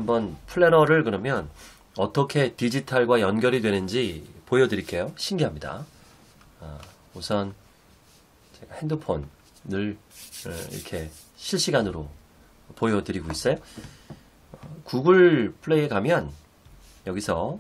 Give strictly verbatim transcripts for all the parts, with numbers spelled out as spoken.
한번 플래너를 그러면 어떻게 디지털과 연결이 되는지 보여드릴게요. 신기합니다. 아, 우선 제가 핸드폰을 이렇게 실시간으로 보여드리고 있어요. 구글 플레이에 가면 여기서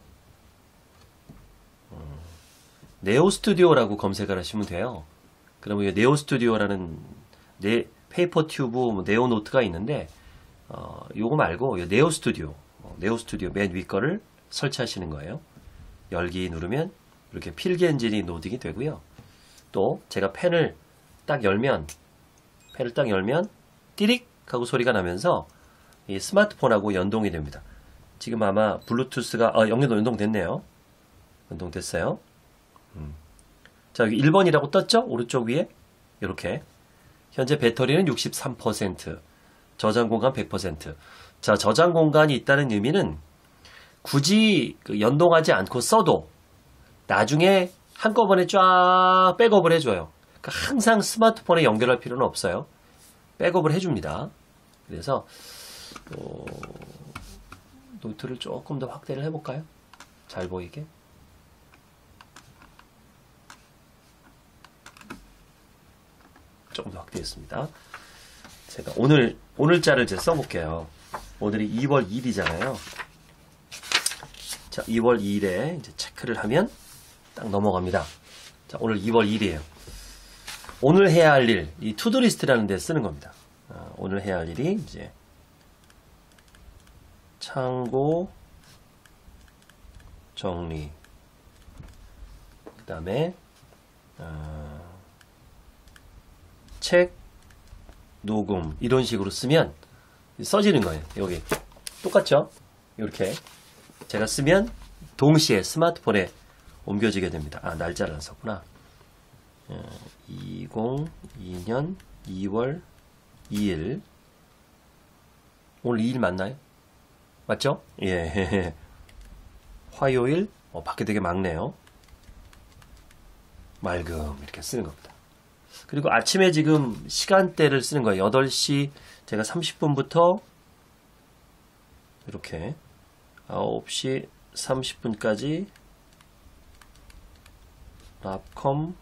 네오 스튜디오라고 검색을 하시면 돼요. 그러면 이 네오 스튜디오라는 네, 페이퍼 튜브, 뭐 네오 노트가 있는데 어, 요거 말고 이 네오 스튜디오, 어, 네오 스튜디오 맨 위 거를 설치하시는 거예요. 열기 누르면 이렇게 필기 엔진이 로딩이 되고요. 또 제가 펜을 딱 열면 펜을 딱 열면 띠릭 하고 소리가 나면서 이 스마트폰하고 연동이 됩니다. 지금 아마 블루투스가 아, 연결도 연동됐네요. 연동됐어요. 음. 자, 여기 일 번이라고 떴죠? 오른쪽 위에 이렇게 현재 배터리는 육십삼 퍼센트, 저장 공간 백 퍼센트. 자, 저장 공간이 있다는 의미는 굳이 그 연동하지 않고 써도 나중에 한꺼번에 쫙 백업을 해줘요. 그러니까 항상 스마트폰에 연결할 필요는 없어요. 백업을 해줍니다. 그래서 어, 노트를 조금 더 확대를 해볼까요? 잘 보이게. 조금 더 확대했습니다. 제가 오늘 오늘자를 이제 써볼게요. 오늘이 이월 이일이잖아요. 자, 이월 이일에 이제 체크를 하면 딱 넘어갑니다. 자, 오늘 이월 이일이에요. 오늘 해야 할 일, 이 투두리스트라는 데 쓰는 겁니다. 아, 오늘 해야 할 일이 이제 창고 정리, 그 다음에 아, 책 녹음 이런 식으로 쓰면 써지는 거예요. 여기 똑같죠? 이렇게 제가 쓰면 동시에 스마트폰에 옮겨지게 됩니다. 아, 날짜를 안 썼구나. 이천이년 이월 이일. 오늘 이일 맞나요? 맞죠? 예. 화요일. 어, 밖에 되게 맑네요. 맑음 이렇게 쓰는 겁니다. 그리고 아침에 지금 시간대를 쓰는 거예요. 여덟 시 제가 삼십 분부터 이렇게 아홉 시 삼십 분까지 랍컴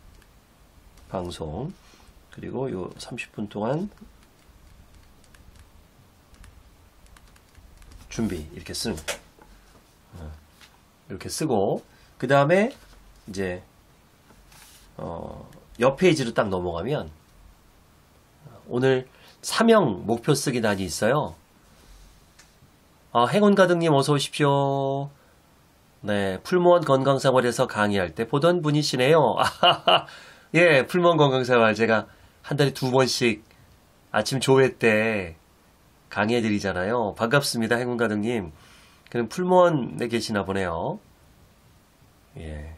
방송, 그리고 요 삼십 분 동안 준비 이렇게 쓰는 거예요. 이렇게 쓰고 그 다음에 이제 어, 옆 페이지로 딱 넘어가면 오늘 사명 목표 쓰기 단이 있어요. 아, 행운가득님 어서 오십시오. 네, 풀무원 건강생활에서 강의할 때 보던 분이시네요. 아하하. 예, 풀무원 건강생활 제가 한 달에 두 번씩 아침 조회 때 강의해드리잖아요. 반갑습니다, 행운가득님. 그럼 풀무원에 계시나 보네요. 예.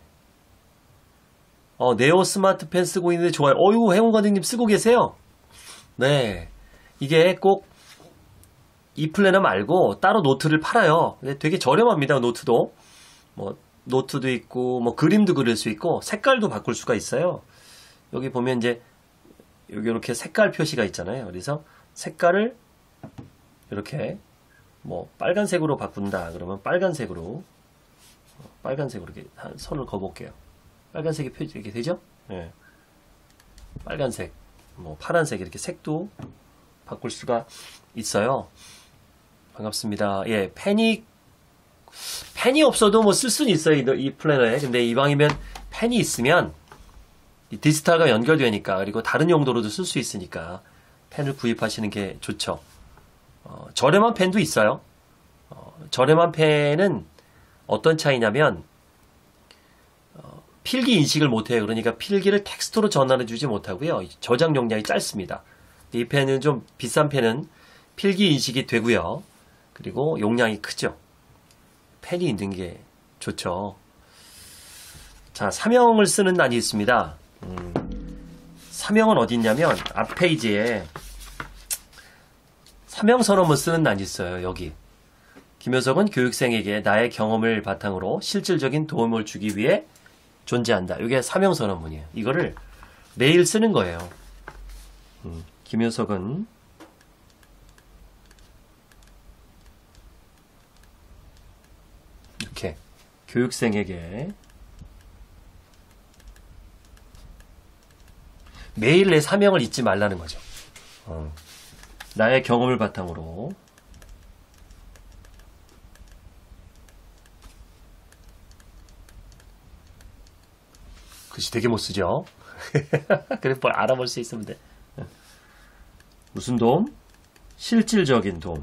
어, 네오 스마트 펜 쓰고 있는데 좋아요. 어이구, 행운가득님 쓰고 계세요? 네. 이게 꼭 이 플래너 말고 따로 노트를 팔아요. 되게 저렴합니다, 노트도. 뭐, 노트도 있고, 뭐, 그림도 그릴 수 있고, 색깔도 바꿀 수가 있어요. 여기 보면 이제, 여기 이렇게 색깔 표시가 있잖아요. 그래서 색깔을 이렇게, 뭐, 빨간색으로 바꾼다. 그러면 빨간색으로, 빨간색으로 이렇게 선을 그어볼게요. 빨간색이 표시, 이렇게 되죠? 네. 빨간색, 뭐, 파란색, 이렇게 색도 바꿀 수가 있어요. 반갑습니다. 예, 펜이, 펜이 없어도 뭐 쓸 수는 있어요. 이, 이 플래너에. 근데 이왕이면 펜이 있으면 이 디지털과 연결되니까, 그리고 다른 용도로도 쓸 수 있으니까 펜을 구입하시는 게 좋죠. 어, 저렴한 펜도 있어요. 어, 저렴한 펜은 어떤 차이냐면 어, 필기 인식을 못해요. 그러니까 필기를 텍스트로 전환해주지 못하고요. 저장 용량이 짧습니다. 이 펜은 좀 비싼 펜은 필기 인식이 되고요. 그리고 용량이 크죠. 펜이 있는 게 좋죠. 자, 사명을 쓰는 난이 있습니다. 음, 사명은 어디 있냐면 앞 페이지에 사명선언문 쓰는 난이 있어요. 여기. 김효석은 교육생에게 나의 경험을 바탕으로 실질적인 도움을 주기 위해 존재한다. 이게 사명선언문이에요. 이거를 매일 쓰는 거예요. 음, 김효석은 교육생에게 매일 내 사명을 잊지 말라는 거죠. 어. 나의 경험을 바탕으로 글씨 되게 못 쓰죠. 그래 뭘 알아볼 수 있으면 돼. 무슨 도움? 실질적인 도움.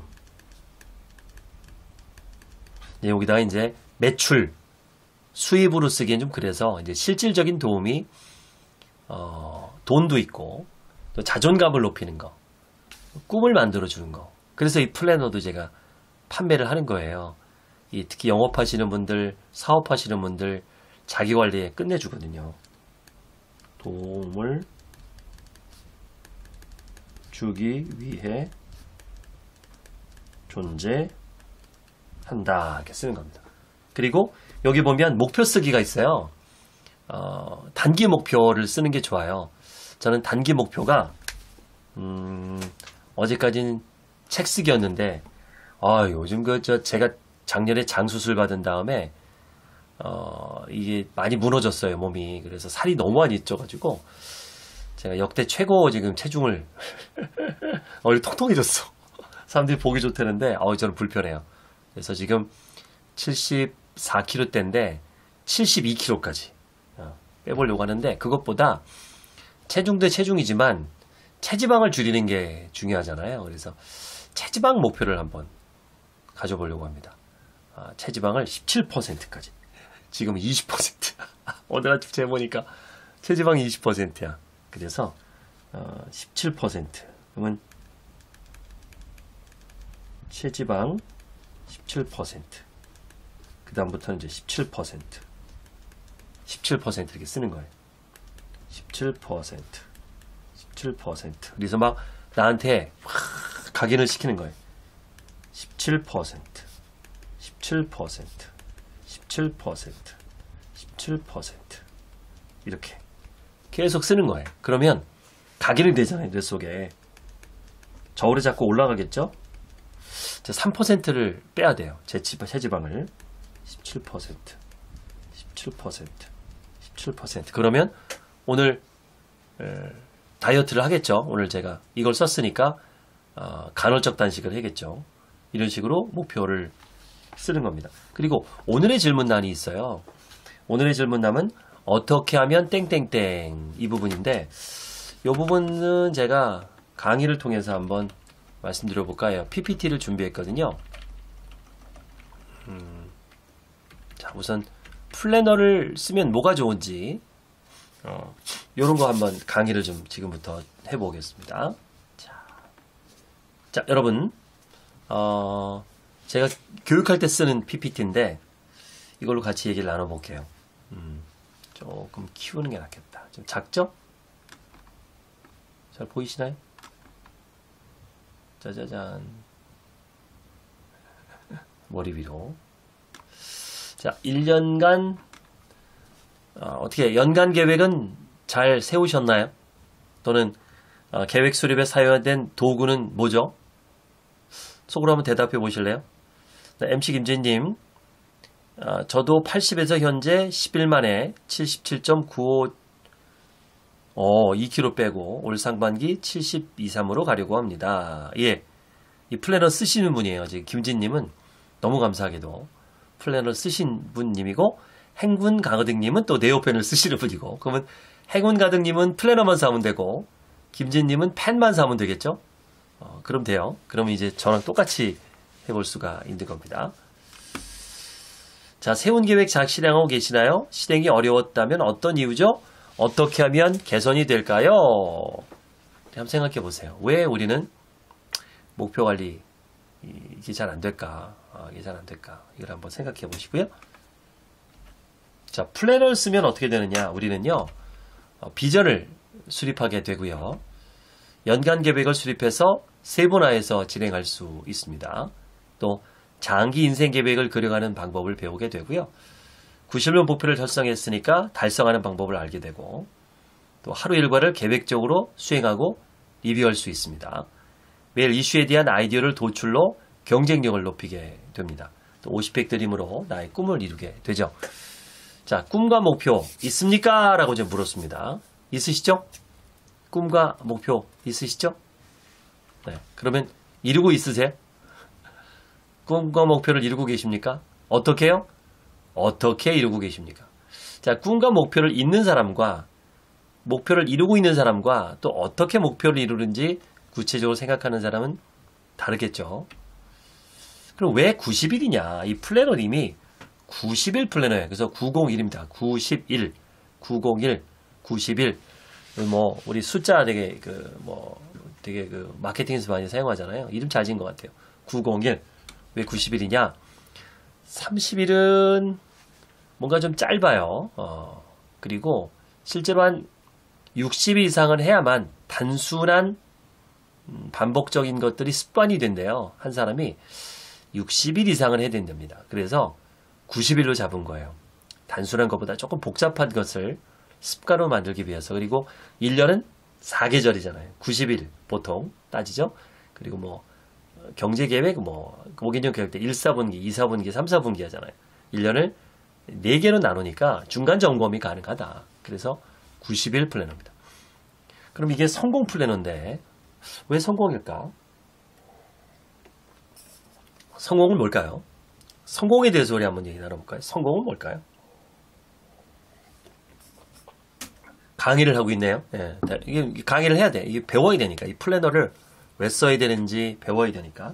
네, 여기다가 이제 매출, 수입으로 쓰기엔 좀 그래서 이제 실질적인 도움이 어, 돈도 있고 또 자존감을 높이는 거, 꿈을 만들어 주는 거. 그래서 이 플래너도 제가 판매를 하는 거예요. 이 특히 영업하시는 분들, 사업하시는 분들 자기 관리에 끝내주거든요. 도움을 주기 위해 존재한다. 이렇게 쓰는 겁니다. 그리고 여기 보면 목표 쓰기가 있어요. 어, 단기 목표를 쓰는 게 좋아요. 저는 단기 목표가 음, 어제까지는 책 쓰기였는데 아, 요즘 그 저 제가 작년에 장 수술 받은 다음에 어, 이게 많이 무너졌어요, 몸이. 그래서 살이 너무 많이 쪄가지고 제가 역대 최고 지금 체중을 얼굴이 통통해졌어. 사람들이 보기 좋다는데 어, 저는 불편해요. 그래서 지금 칠십사 킬로그램대인데 칠십이 킬로그램까지 어, 빼보려고 하는데 그것보다 체중도 체중이지만 체지방을 줄이는 게 중요하잖아요. 그래서 체지방 목표를 한번 가져보려고 합니다. 아, 체지방을 십칠 퍼센트까지. 지금 이십 퍼센트. 오늘 아침 재보니까 체지방이 이십 퍼센트야. 그래서 어, 십칠 퍼센트. 그러면 체지방 십칠 퍼센트. 그 다음부터는 이제 십칠 퍼센트. 십칠 퍼센트 이렇게 쓰는 거예요. 십칠 퍼센트. 십칠 퍼센트. 그래서 막 나한테 확 각인을 시키는 거예요. 십칠 퍼센트. 십칠 퍼센트. 십칠 퍼센트. 십칠 퍼센트. 이렇게 계속 쓰는 거예요. 그러면 각인이 되잖아요. 뇌 속에. 저울에 자꾸 올라가겠죠? 삼 퍼센트를 빼야 돼요. 제 체지방을. 십칠 퍼센트. 십칠 퍼센트. 십칠 퍼센트. 그러면 오늘 에, 다이어트를 하겠죠. 오늘 제가 이걸 썼으니까 어, 간헐적 단식을 하겠죠. 이런 식으로 목표를 쓰는 겁니다. 그리고 오늘의 질문란이 있어요. 오늘의 질문란은 어떻게 하면 땡땡땡 이 부분인데 이 부분은 제가 강의를 통해서 한번 말씀드려 볼까요? 피피티를 준비했거든요. 음, 자, 우선 플래너를 쓰면 뭐가 좋은지 어, 이런 거 한번 강의를 좀 지금부터 해보겠습니다. 자, 자 여러분 어, 제가 교육할 때 쓰는 피피티인데 이걸로 같이 얘기를 나눠볼게요. 음, 조금 키우는 게 낫겠다. 좀 작죠? 잘 보이시나요? 짜자잔. 머리 위로. 자, 일 년간 어, 어떻게 연간 계획은 잘 세우셨나요? 또는 어, 계획 수립에 사용된 도구는 뭐죠? 속으로 한번 대답해 보실래요? 네, 엠씨 김진님, 어, 저도 팔십에서 현재 십 일 만에 칠십칠 점 구오, 어, 이 킬로그램 빼고 올 상반기 칠십이, 삼으로 가려고 합니다. 예, 이 플래너 쓰시는 분이에요. 지금 김진님은 너무 감사하게도 플래너 쓰신 분님이고 행군 가득님은 또 네오펜을 쓰시는 분이고 그러면 행운 가득님은 플래너만 사면 되고 김진님은 펜만 사면 되겠죠? 어, 그럼 돼요. 그러면 이제 저랑 똑같이 해볼 수가 있는 겁니다. 자, 세운 계획 잘 실행하고 계시나요? 실행이 어려웠다면 어떤 이유죠? 어떻게 하면 개선이 될까요? 한번 생각해 보세요. 왜 우리는 목표 관리 이게 잘 안 될까? 아, 이게 잘 안 될까? 이걸 한번 생각해 보시고요. 자, 플래너를 쓰면 어떻게 되느냐? 우리는요, 어, 비전을 수립하게 되고요. 연간 계획을 수립해서 세분화해서 진행할 수 있습니다. 또 장기 인생 계획을 그려가는 방법을 배우게 되고요. 구십 년 목표를 달성했으니까 달성하는 방법을 알게 되고 또 하루 일과를 계획적으로 수행하고 리뷰할 수 있습니다. 매일 이슈에 대한 아이디어를 도출로 경쟁력을 높이게 됩니다. 또 오십 팩 드림으로 나의 꿈을 이루게 되죠. 자, 꿈과 목표 있습니까? 라고 좀 물었습니다. 있으시죠? 꿈과 목표 있으시죠? 네, 그러면 이루고 있으세요? 꿈과 목표를 이루고 계십니까? 어떻게요? 어떻게 이루고 계십니까? 자, 꿈과 목표를 있는 사람과 목표를 이루고 있는 사람과 또 어떻게 목표를 이루는지 구체적으로 생각하는 사람은 다르겠죠. 그럼 왜 구십 일이냐? 이 플래너님이 구십 일 플래너예요. 그래서 구백일입니다. 구십일, 구백일, 구십일. 뭐 우리 숫자 되게 그 뭐 되게 그 마케팅에서 많이 사용하잖아요. 이름 잘 지은 것 같아요. 구백일. 왜 구십 일이냐? 삼십 일은 뭔가 좀 짧아요. 어, 그리고 실제로 한 육십 일 이상은 해야만 단순한 음, 반복적인 것들이 습관이 된대요. 한 사람이 육십 일 이상은 해야 된답니다. 그래서 구십 일로 잡은 거예요. 단순한 것보다 조금 복잡한 것을 습관으로 만들기 위해서. 그리고 일 년은 사 계절이잖아요. 구십 일 보통 따지죠. 그리고 뭐 경제계획, 뭐 오개년 계획 때 일, 사분기, 이, 사분기, 삼, 사분기 하잖아요. 일 년을 네 개로 나누니까 중간 점검이 가능하다. 그래서 구십 일 플래너입니다. 그럼 이게 성공 플래너인데 왜 성공일까? 성공은 뭘까요? 성공에 대해서 우리 한번 얘기 나눠볼까요? 성공은 뭘까요? 강의를 하고 있네요. 예, 이게 강의를 해야 돼. 이게 배워야 되니까. 이 플래너를 왜 써야 되는지 배워야 되니까.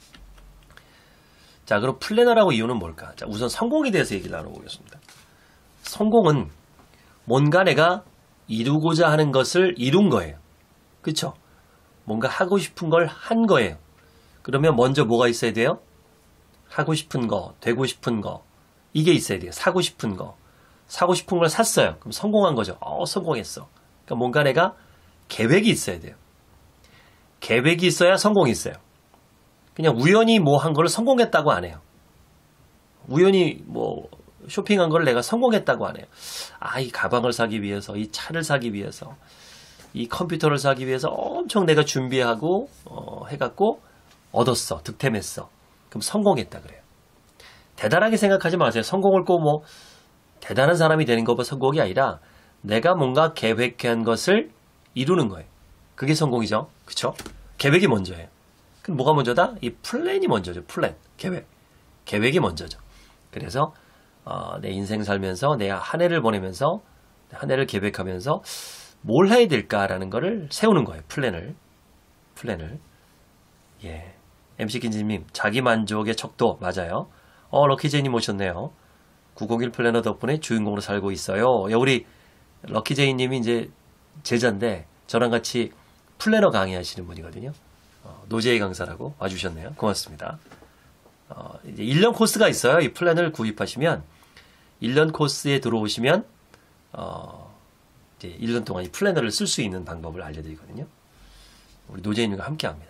자, 그럼 플래너라고 이유는 뭘까? 자, 우선 성공에 대해서 얘기를 나눠보겠습니다. 성공은 뭔가 내가 이루고자 하는 것을 이룬 거예요. 그쵸? 뭔가 하고 싶은 걸 한 거예요. 그러면 먼저 뭐가 있어야 돼요? 하고 싶은 거, 되고 싶은 거, 이게 있어야 돼요. 사고 싶은 거. 사고 싶은 걸 샀어요. 그럼 성공한 거죠. 어, 성공했어. 그러니까 뭔가 내가 계획이 있어야 돼요. 계획이 있어야 성공이 있어요. 그냥 우연히 뭐 한 거를 성공했다고 안 해요. 우연히 뭐 쇼핑한 걸 내가 성공했다고 안 해요. 아, 이 가방을 사기 위해서, 이 차를 사기 위해서, 이 컴퓨터를 사기 위해서 엄청 내가 준비하고 어, 해갖고 얻었어. 득템했어. 그럼 성공했다 그래요. 대단하게 생각하지 마세요. 성공을 꼭 뭐 대단한 사람이 되는 것보다 성공이 아니라 내가 뭔가 계획한 것을 이루는 거예요. 그게 성공이죠. 그쵸? 계획이 먼저예요. 그럼 뭐가 먼저다? 이 플랜이 먼저죠. 플랜. 계획. 계획이 먼저죠. 그래서 어, 내 인생 살면서 내 한 해를 보내면서 한 해를 계획하면서 뭘 해야 될까라는 거를 세우는 거예요. 플랜을. 플랜을. 예. 엠씨 김진님, 자기 만족의 척도 맞아요. 어, 럭키제이님 오셨네요. 구백일 플래너 덕분에 주인공으로 살고 있어요. 야, 우리 럭키제이님이 이제 제자인데 저랑 같이 플래너 강의하시는 분이거든요. 어, 노제이 강사라고 와주셨네요. 고맙습니다. 어, 이제 일 년 코스가 있어요. 이 플랜을 구입하시면 일 년 코스에 들어오시면 어, 이제 일 년 동안 이 플래너를 쓸 수 있는 방법을 알려드리거든요. 우리 노제이님과 함께합니다.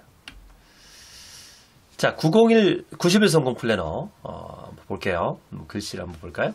자, 구백일, 구십 일 성공 플래너 어, 한번 볼게요. 음, 글씨를 한번 볼까요?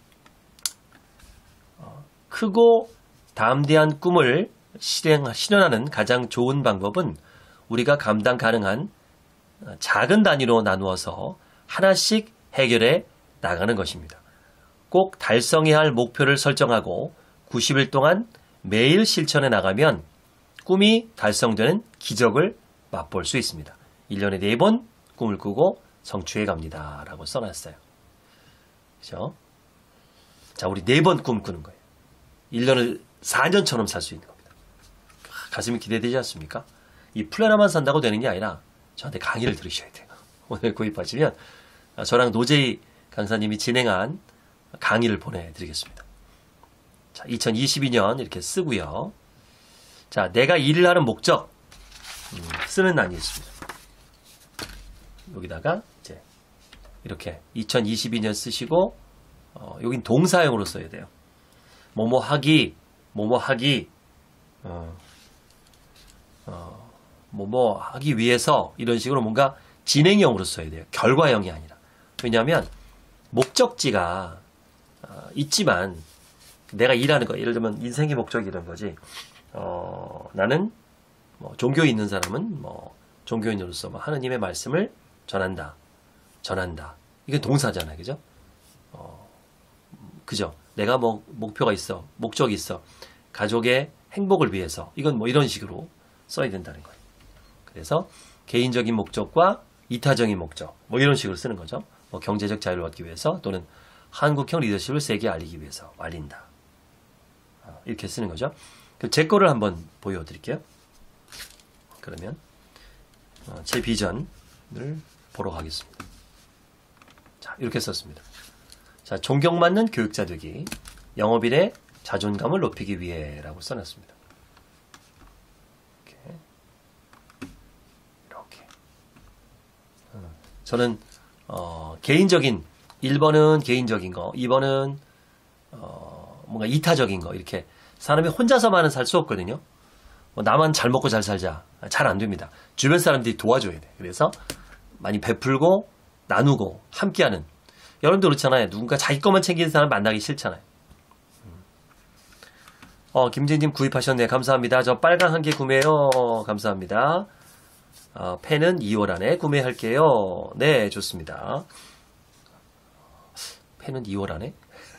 어, 크고 담대한 꿈을 실행, 실현하는 가장 좋은 방법은 우리가 감당 가능한 작은 단위로 나누어서 하나씩 해결해 나가는 것입니다. 꼭 달성해야 할 목표를 설정하고 구십 일 동안 매일 실천해 나가면 꿈이 달성되는 기적을 맛볼 수 있습니다. 일 년에 네 번 꿈을 꾸고 성취해 갑니다. 라고 써놨어요. 그죠? 자, 우리 네 번 꿈 꾸는 거예요. 일 년을 사 년처럼 살 수 있는 겁니다. 가슴이 기대되지 않습니까? 이 플래너만 산다고 되는 게 아니라 저한테 강의를 들으셔야 돼요. 오늘 구입하시면 저랑 노제이 강사님이 진행한 강의를 보내드리겠습니다. 자, 이천이십이 년 이렇게 쓰고요. 자, 내가 일을 하는 목적 음, 쓰는 난이 있습니다. 여기다가 이제 이렇게 이천이십이 년 쓰시고 어, 여긴 동사형으로 써야 돼요. 뭐뭐 하기, 뭐뭐 하기, 어, 어, 뭐뭐 하기 위해서 이런 식으로 뭔가 진행형으로 써야 돼요. 결과형이 아니라. 왜냐하면 목적지가 어, 있지만 내가 일하는 거, 예를 들면 인생의 목적이 이런 거지. 어, 나는 뭐 종교에 있는 사람은 뭐 종교인으로서 뭐 하느님의 말씀을 전한다. 전한다. 이건 동사잖아요. 그죠? 어, 그죠? 내가 뭐 목표가 있어. 목적이 있어. 가족의 행복을 위해서. 이건 뭐 이런 식으로 써야 된다는 거예요. 그래서 개인적인 목적과 이타적인 목적. 뭐 이런 식으로 쓰는 거죠. 뭐 경제적 자유를 얻기 위해서 또는 한국형 리더십을 세계에 알리기 위해서 알린다. 이렇게 쓰는 거죠. 그럼 제 거를 한번 보여드릴게요. 그러면 제 비전을 보러 가겠습니다. 자, 이렇게 썼습니다. 자, 존경받는 교육자 되기, 영업인의 자존감을 높이기 위해라고 써놨습니다. 이렇게, 이렇게. 저는 어, 개인적인 일 번은 개인적인 거, 이 번은 어, 뭔가 이타적인 거 이렇게 사람이 혼자서만은 살 수 없거든요. 뭐 나만 잘 먹고 잘 살자. 잘 안 됩니다. 주변 사람들이 도와줘야 돼. 그래서 많이 베풀고 나누고 함께하는. 여러분도 그렇잖아요. 누군가 자기 것만 챙기는 사람 만나기 싫잖아요. 어, 김진님 구입하셨네. 감사합니다. 저 빨강 한 개 구매요. 감사합니다. 어, 펜은 이월 안에 구매할게요. 네, 좋습니다. 펜은 이월 안에?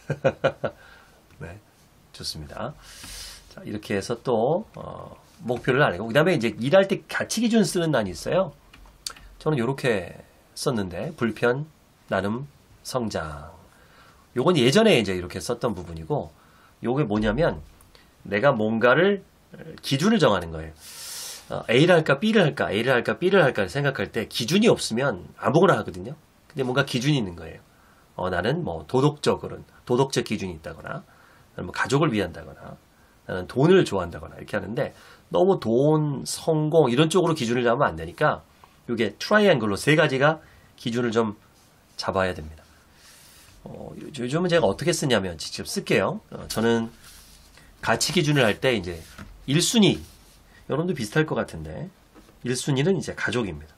네, 좋습니다. 자, 이렇게 해서 또 어, 목표를 알고 그 다음에 이제 일할 때 가치 기준 쓰는 난이 있어요. 저는 이렇게 썼는데 불편, 나눔, 성장. 요건 예전에 이제 이렇게 썼던 부분이고 요게 뭐냐면 내가 뭔가를 기준을 정하는 거예요. 어, A를 할까 B를 할까 A를 할까 B를 할까 생각할 때 기준이 없으면 아무거나 하거든요. 근데 뭔가 기준이 있는 거예요. 어, 나는 뭐 도덕적으로는 도덕적 기준이 있다거나 나는 뭐 가족을 위한다거나 나는 돈을 좋아한다거나 이렇게 하는데 너무 돈, 성공 이런 쪽으로 기준을 잡으면 안 되니까 이게 트라이앵글로 세 가지가 기준을 좀 잡아야 됩니다. 어, 요즘은 제가 어떻게 쓰냐면 직접 쓸게요. 어, 저는 가치 기준을 할 때 이제 일 순위 여러분도 비슷할 것 같은데 일 순위는 이제 가족입니다.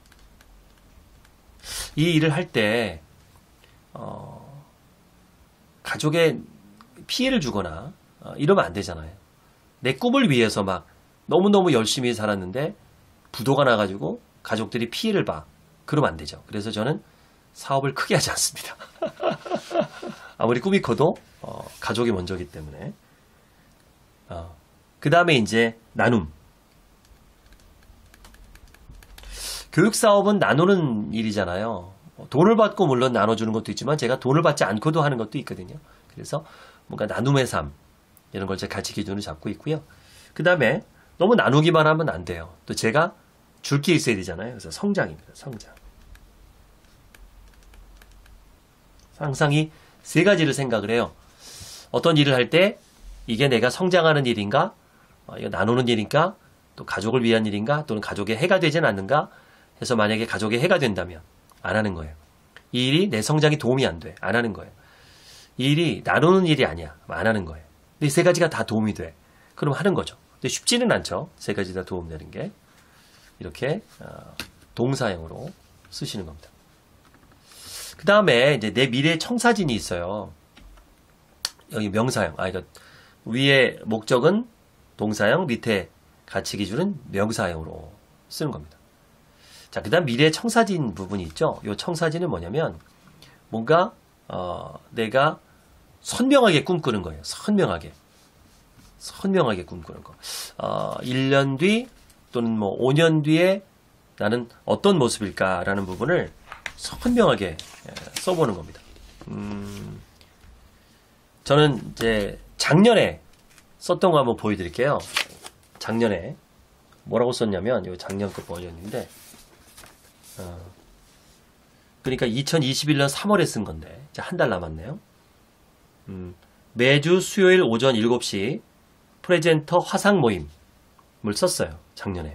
이 일을 할 때 어, 가족에 피해를 주거나 어, 이러면 안 되잖아요. 내 꿈을 위해서 막 너무너무 열심히 살았는데 부도가 나가지고 가족들이 피해를 봐. 그러면 안 되죠. 그래서 저는 사업을 크게 하지 않습니다. 아무리 꿈이 커도 어, 가족이 먼저기 때문에 어, 그 다음에 이제 나눔. 교육사업은 나누는 일이잖아요. 돈을 받고 물론 나눠주는 것도 있지만 제가 돈을 받지 않고도 하는 것도 있거든요. 그래서 뭔가 나눔의 삶 이런 걸 제 가치 기준으로 잡고 있고요. 그 다음에 너무 나누기만 하면 안 돼요. 또 제가 줄 게 있어야 되잖아요. 그래서 성장입니다. 성장. 항상 이 세 가지를 생각을 해요. 어떤 일을 할 때 이게 내가 성장하는 일인가? 어, 이거 나누는 일인가? 또 가족을 위한 일인가? 또는 가족에 해가 되진 않는가? 해서 만약에 가족에 해가 된다면 안 하는 거예요. 이 일이 내 성장에 도움이 안 돼. 안 하는 거예요. 이 일이 나누는 일이 아니야. 안 하는 거예요. 근데 이 세 가지가 다 도움이 돼. 그럼 하는 거죠. 근데 쉽지는 않죠. 세 가지 다 도움되는 게. 이렇게 동사형으로 쓰시는 겁니다. 그 다음에 이제 내 미래의 청사진이 있어요. 여기 명사형. 아, 이거 위에 목적은 동사형, 밑에 가치 기준은 명사형으로 쓰는 겁니다. 자, 그 다음 미래의 청사진 부분이 있죠. 이 청사진은 뭐냐면 뭔가 어, 내가 선명하게 꿈꾸는 거예요. 선명하게. 선명하게 꿈꾸는 거. 어, 일 년 뒤 또는 뭐 오 년 뒤에 나는 어떤 모습일까라는 부분을 선명하게 써보는 겁니다. 음, 저는 이제 작년에 썼던 거 한번 보여드릴게요. 작년에 뭐라고 썼냐면 이 작년 거 버전인데 어, 그러니까 이천이십일 년 삼월에 쓴 건데 이제 한 달 남았네요. 음, 매주 수요일 오전 일곱 시 프레젠터 화상 모임을 썼어요. 작년에.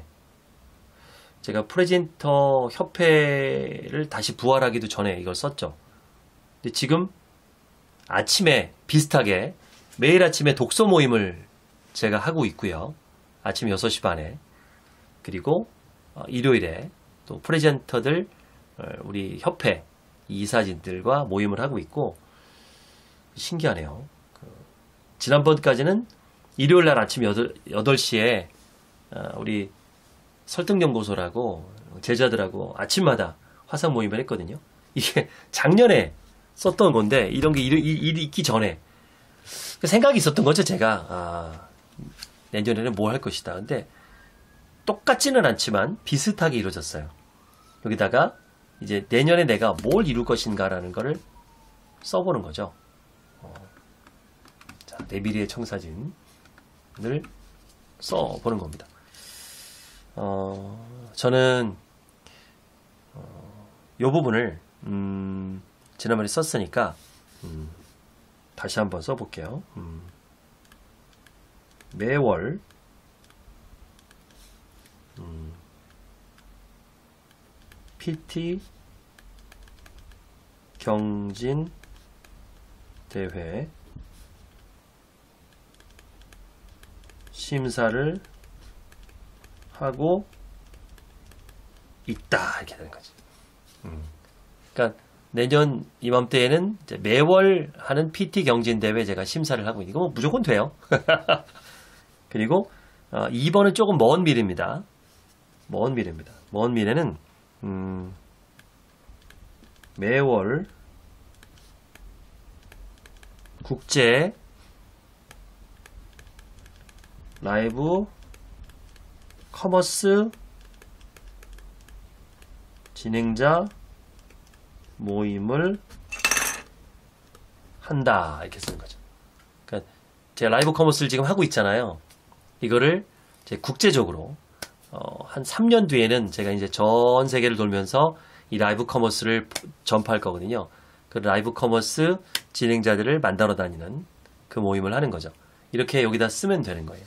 제가 프레젠터 협회를 다시 부활하기도 전에 이걸 썼죠. 근데 지금 아침에 비슷하게 매일 아침에 독서 모임을 제가 하고 있고요. 아침 여섯 시 반에. 그리고 일요일에 또 프레젠터들 우리 협회 이사진들과 모임을 하고 있고 신기하네요. 지난번까지는 일요일 날 아침 여덟 시에 우리 설득연구소라고 제자들하고 아침마다 화상 모임을 했거든요. 이게 작년에 썼던 건데 이런 게 일이, 일이 있기 전에 생각이 있었던 거죠. 제가 아, 내년에는 뭐 할 것이다. 근데 똑같지는 않지만 비슷하게 이루어졌어요. 여기다가 이제 내년에 내가 뭘 이룰 것인가라는 거를 써보는 거죠. 어, 자, 내 미래의 청사진을 써보는 겁니다. 어, 저는 어, 이 부분을 음, 지난번에 썼으니까 음, 다시 한번 써볼게요. 음, 매월 음, 피티 경진 대회 심사를 하고 있다 이렇게 되는 거지. 음. 그러니까 내년 이맘때에는 이제 매월 하는 피티 경진 대회 제가 심사를 하고 이거 뭐 무조건 돼요. 그리고 어, 이 번은 조금 먼 미래입니다. 먼 미래입니다. 먼 미래는 음, 매월 국제 라이브 커머스 진행자 모임을 한다 이렇게 쓰는 거죠. 그러니까 제가 라이브 커머스를 지금 하고 있잖아요. 이거를 이제 국제적으로 어, 한 삼 년 뒤에는 제가 이제 전 세계를 돌면서 이 라이브 커머스를 전파할 거거든요. 그 라이브 커머스 진행자들을 만나러 다니는 그 모임을 하는 거죠. 이렇게 여기다 쓰면 되는 거예요.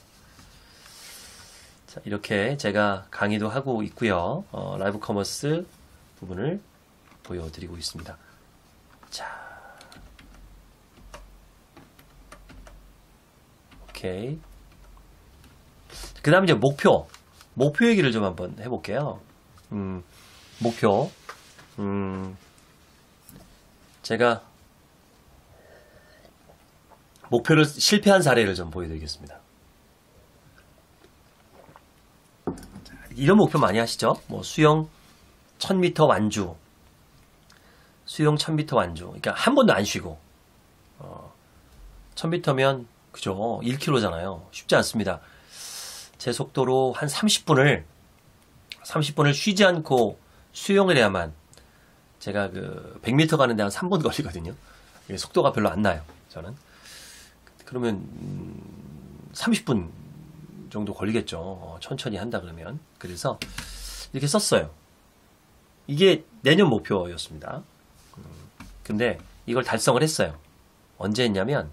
자, 이렇게 제가 강의도 하고 있고요. 어, 라이브 커머스 부분을 보여드리고 있습니다. 자, 오케이. 그 다음에 이제 목표. 목표 얘기를 좀 한번 해볼게요. 음, 목표. 음, 제가 목표를 실패한 사례를 좀 보여드리겠습니다. 이런 목표 많이 하시죠? 뭐 수영 천 미터 완주, 수영 천 미터 완주. 그러니까 한 번도 안 쉬고 어, 천 미터면 그죠? 일 킬로미터잖아요. 쉽지 않습니다. 제 속도로 한 삼십 분을 삼십 분을 쉬지 않고 수영을 해야만 제가 그 백 미터 가는데 한 삼 분 걸리거든요. 속도가 별로 안 나요. 저는. 그러면 음, 삼십 분 정도 걸리겠죠. 어, 천천히 한다 그러면. 그래서 이렇게 썼어요. 이게 내년 목표였습니다. 음, 근데 이걸 달성을 했어요. 언제 했냐면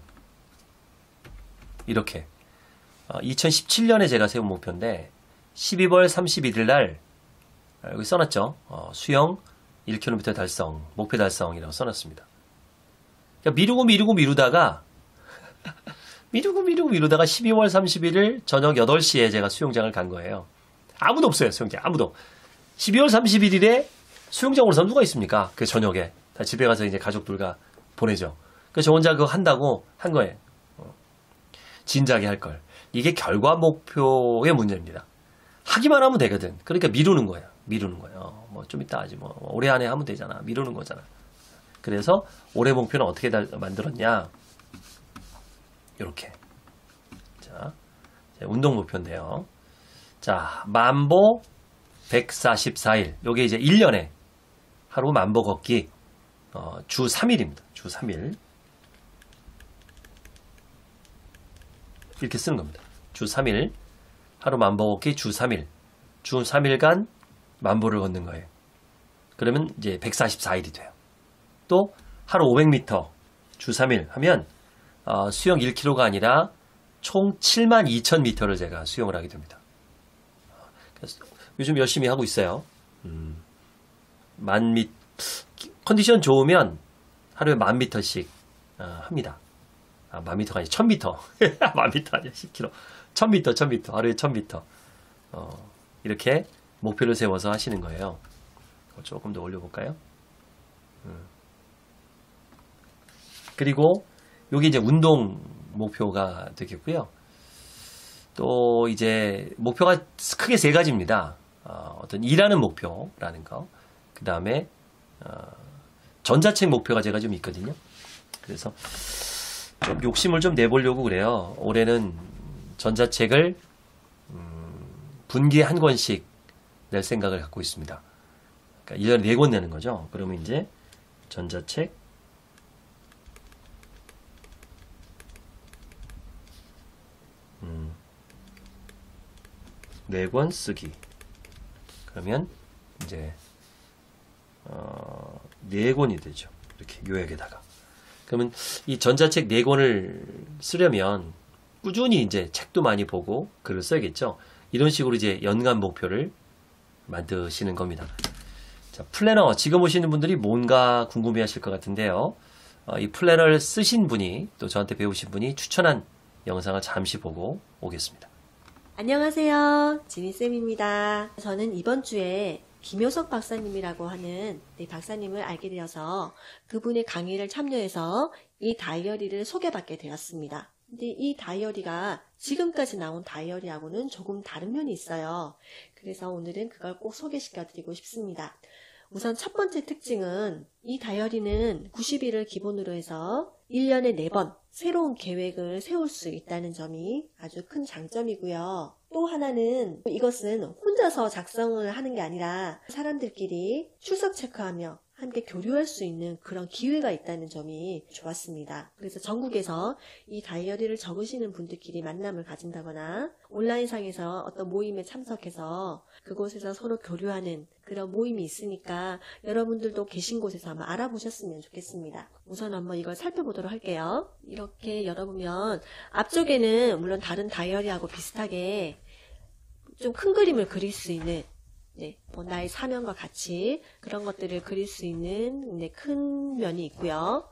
이렇게 어, 이천십칠 년에 제가 세운 목표인데 십이월 삼십일일 날 여기 써놨죠. 어, 수영 일 킬로미터 달성, 목표 달성이라고 써놨습니다. 그러니까 미루고 미루고 미루다가 미루고 미루고 미루다가 십이월 삼십일일 저녁 여덟 시에 제가 수영장을 간 거예요. 아무도 없어요. 수영장 아무도. 십이월 삼십일일에 수영장으로서 누가 있습니까? 그 저녁에 다 집에 가서 이제 가족들과 보내죠. 그래서 저 혼자 그거 한다고 한 거예요. 어. 진작에 할 걸. 이게 결과 목표의 문제입니다. 하기만 하면 되거든. 그러니까 미루는 거야. 미루는 거예요. 뭐 좀 이따 하지 뭐 올해 안에 하면 되잖아. 미루는 거잖아. 그래서 올해 목표는 어떻게 만들었냐? 이렇게. 자, 운동 목표인데요. 자, 만보 백사십사 일. 요게 이제 일 년에 하루 만보 걷기 어, 주 삼 일입니다. 주 삼 일. 이렇게 쓰는 겁니다. 주 삼 일. 하루 만보 걷기 주 삼 일. 주 삼 일간 만보를 걷는 거예요. 그러면 이제 백사십사 일이 돼요. 또 하루 오백 미터 주 삼 일 하면 어, 수영 일 킬로미터가 아니라 총 칠만 이천 미터를 제가 수영을 하게 됩니다. 그래서 요즘 열심히 하고 있어요. 음, 만 미, 컨디션 좋으면 하루에 만 미터씩 어, 합니다. 아, 만 미터가 아니라 천 미터. 만 미터 아니야, 십 킬로미터. 천 미터, 천 미터. 하루에 천 미터. 어, 이렇게 목표를 세워서 하시는 거예요. 조금 더 올려볼까요? 음. 그리고 여기 이제 운동 목표가 되겠고요. 또 이제 목표가 크게 세 가지입니다. 어, 어떤 일하는 목표라는 거. 그 다음에 어, 전자책 목표가 제가 좀 있거든요. 그래서 좀 욕심을 좀 내보려고 그래요. 올해는 전자책을 음, 분기에 한 권씩 낼 생각을 갖고 있습니다. 그러니까 일 년에 네 권 내는 거죠. 그러면 이제 전자책 음, 네 권 쓰기. 그러면 이제 어, 네 권이 되죠. 이렇게 요약에다가. 그러면 이 전자책 네 권을 쓰려면 꾸준히 이제 책도 많이 보고 글을 써야겠죠. 이런 식으로 이제 연간 목표를 만드시는 겁니다. 자, 플래너 지금 오시는 분들이 뭔가 궁금해 하실 것 같은데요. 어, 이 플래너를 쓰신 분이 또 저한테 배우신 분이 추천한 영상을 잠시 보고 오겠습니다. 안녕하세요. 지민쌤입니다. 저는 이번 주에 김효석 박사님이라고 하는 네, 박사님을 알게 되어서 그분의 강의를 참여해서 이 다이어리를 소개받게 되었습니다. 근데 이 다이어리가 지금까지 나온 다이어리하고는 조금 다른 면이 있어요. 그래서 오늘은 그걸 꼭 소개시켜 드리고 싶습니다. 우선 첫 번째 특징은 이 다이어리는 구십 일을 기본으로 해서 일 년에 네 번 새로운 계획을 세울 수 있다는 점이 아주 큰 장점이고요. 또 하나는 이것은 혼자서 작성을 하는 게 아니라 사람들끼리 출석 체크하며 함께 교류할 수 있는 그런 기회가 있다는 점이 좋았습니다. 그래서 전국에서 이 다이어리를 적으시는 분들끼리 만남을 가진다거나 온라인상에서 어떤 모임에 참석해서 그곳에서 서로 교류하는 그런 모임이 있으니까 여러분들도 계신 곳에서 한번 알아보셨으면 좋겠습니다. 우선 한번 이걸 살펴보도록 할게요. 이렇게 열어보면 앞쪽에는 물론 다른 다이어리하고 비슷하게 좀 큰 그림을 그릴 수 있는 네, 뭐 나의 사명과 같이 그런 것들을 그릴 수 있는 네, 큰 면이 있고요.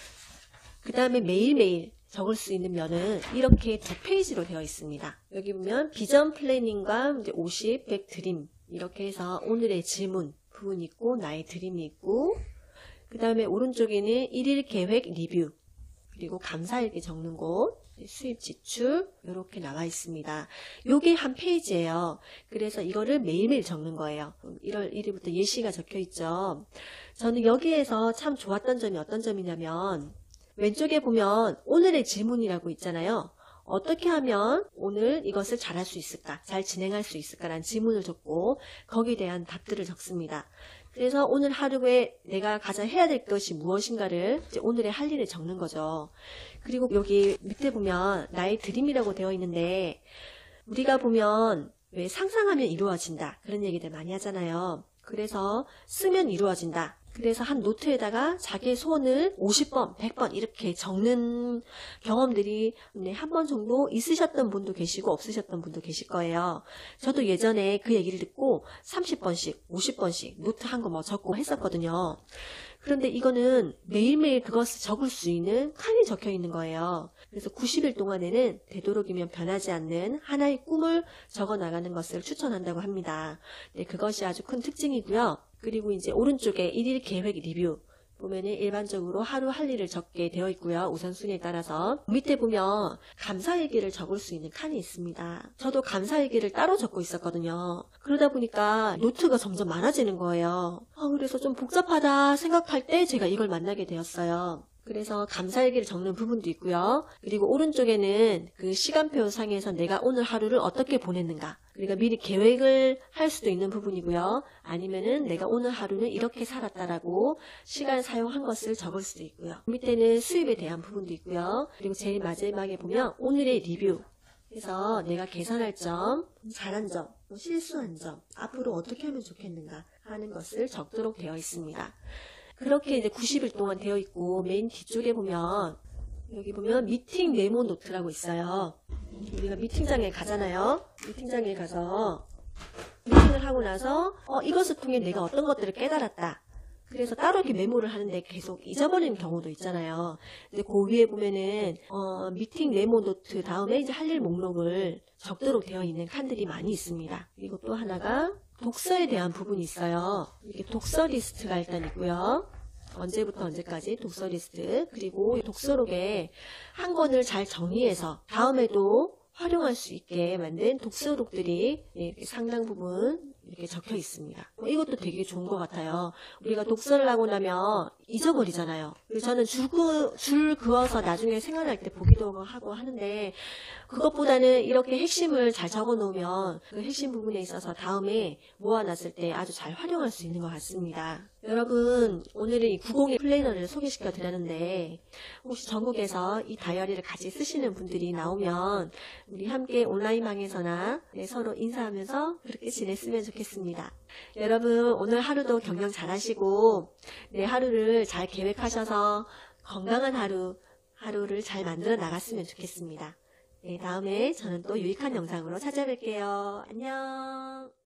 그 다음에 매일매일 적을 수 있는 면은 이렇게 두 페이지로 되어 있습니다. 여기 보면 비전 플래닝과 이제 오십, 백 드림 이렇게 해서 오늘의 질문 부분이 있고 나의 드림이 있고 그 다음에 오른쪽에는 일일 계획 리뷰 그리고 감사일기 적는 곳 수입 지출 이렇게 나와 있습니다. 요게 한 페이지예요. 그래서 이거를 매일매일 적는 거예요. 일월 일일부터 예시가 적혀 있죠. 저는 여기에서 참 좋았던 점이 어떤 점이냐면 왼쪽에 보면 오늘의 질문이라고 있잖아요. 어떻게 하면 오늘 이것을 잘할 수 있을까? 잘 진행할 수 있을까라는 질문을 적고 거기에 대한 답들을 적습니다. 그래서 오늘 하루에 내가 가장 해야 될 것이 무엇인가를 이제 오늘의 할 일을 적는 거죠. 그리고 여기 밑에 보면 나의 드림이라고 되어 있는데 우리가 보면 왜 상상하면 이루어진다 그런 얘기들 많이 하잖아요. 그래서 쓰면 이루어진다. 그래서 한 노트에다가 자기의 소원을 오십 번, 백 번 이렇게 적는 경험들이 한 번 정도 있으셨던 분도 계시고 없으셨던 분도 계실 거예요. 저도 예전에 그 얘기를 듣고 삼십 번씩, 오십 번씩 노트 한 거 뭐 적고 했었거든요. 그런데 이거는 매일매일 그것을 적을 수 있는 칸이 적혀 있는 거예요. 그래서 구십 일 동안에는 되도록이면 변하지 않는 하나의 꿈을 적어 나가는 것을 추천한다고 합니다. 네, 그것이 아주 큰 특징이고요. 그리고 이제 오른쪽에 일일 계획 리뷰 보면은 일반적으로 하루 할 일을 적게 되어 있고요. 우선순위에 따라서 밑에 보면 감사일기를 적을 수 있는 칸이 있습니다. 저도 감사일기를 따로 적고 있었거든요. 그러다 보니까 노트가 점점 많아지는 거예요. 아, 그래서 좀 복잡하다 생각할 때 제가 이걸 만나게 되었어요. 그래서 감사일기를 적는 부분도 있고요. 그리고 오른쪽에는 그 시간표 상에서 내가 오늘 하루를 어떻게 보냈는가. 그러니까 미리 계획을 할 수도 있는 부분이고요. 아니면은 내가 오늘 하루는 이렇게 살았다라고 시간 사용한 것을 적을 수도 있고요. 밑에는 수입에 대한 부분도 있고요. 그리고 제일 마지막에 보면 오늘의 리뷰. 그래서 내가 개선할 점, 잘한 점, 실수한 점, 앞으로 어떻게 하면 좋겠는가 하는 것을 적도록 되어 있습니다. 그렇게 이제 구십 일 동안 되어 있고 맨 뒤쪽에 보면 여기 보면 미팅 메모 노트라고 있어요. 우리가 미팅장에 가잖아요. 미팅장에 가서 미팅을 하고 나서 어, 이것을 통해 내가 어떤 것들을 깨달았다. 그래서 따로 이렇게 메모를 하는데 계속 잊어버리는 경우도 있잖아요. 근데 그 위에 보면은 어, 미팅 메모 노트 다음에 이제 할 일 목록을 적도록 되어 있는 칸들이 많이 있습니다. 그리고 또 하나가 독서에 대한 부분이 있어요. 이렇게 독서 리스트가 일단 있고요. 언제부터 언제까지 독서 리스트, 그리고 독서록에 한 권을 잘 정리해서 다음에도 활용할 수 있게 만든 독서록들이 이렇게 상당 부분 이렇게 적혀 있습니다. 이것도 되게 좋은 것 같아요. 우리가 독서를 하고 나면 잊어버리잖아요. 그래서 저는 줄, 그, 줄 그어서 나중에 생활할 때 보기도 하고 하는데, 그것보다는 이렇게 핵심을 잘 적어 놓으면 그 핵심 부분에 있어서 다음에 모아놨을 때 아주 잘 활용할 수 있는 것 같습니다. 여러분, 오늘은 이 구십일 플래너를 소개시켜 드렸는데, 혹시 전국에서 이 다이어리를 같이 쓰시는 분들이 나오면 우리 함께 온라인방에서나 네, 서로 인사하면서 그렇게 지냈으면 좋겠습니다. 여러분, 오늘 하루도 경영 잘 하시고 내 하루를 잘 계획하셔서 건강한 하루, 하루를 잘 만들어 나갔으면 좋겠습니다. 네, 다음에 저는 또 유익한 영상으로 찾아뵐게요. 안녕.